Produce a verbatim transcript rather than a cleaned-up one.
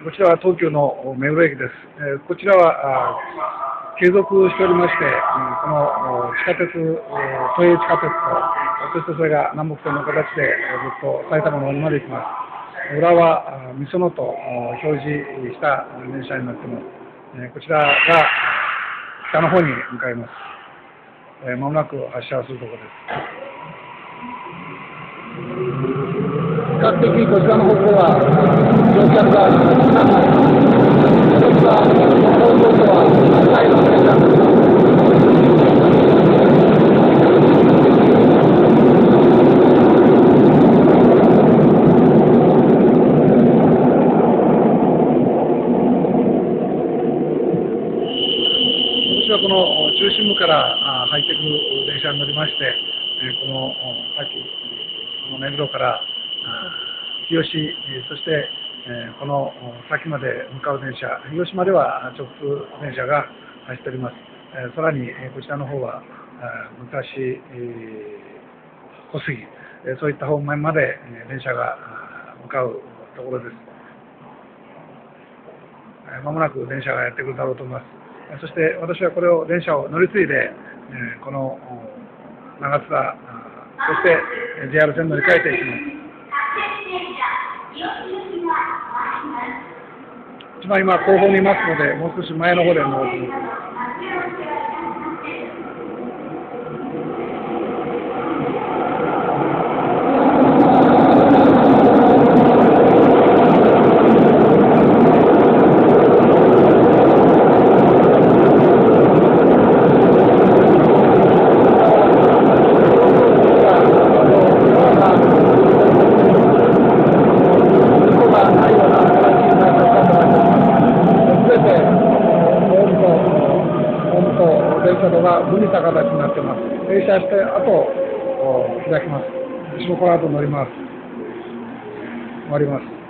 こちらは東急の目黒駅です。えー、こちらは継続しておりまして、この地下鉄、都営地下鉄と、そしてそれが南北線の形でずっと埼玉の方にまで行きます。裏はみそのと表示した電車になっています。こちらが北の方に向かいます。まもなく発車するところです。比較的こちらの方向は乗客が少なくなります。私はこの方向とは最後の電車です。私はこの中心部から入ってくる電車に乗りまして、このさっきこの目黒から日吉、そしてこの先まで向かう電車、広島では直通電車が走っております。さらにこちらの方は昔、小杉、そういった方面まで電車が向かうところです。まもなく電車がやってくるだろうと思います。そして私はこれを電車を乗り継いで、この長津田、そして ジェイアール 線乗り換えていきます。一番今後方にいますので、もう少し前の方で乗ろうと思っています。電車とが分離した形になっています。停車して後開きます。私もこの後乗ります。終わります。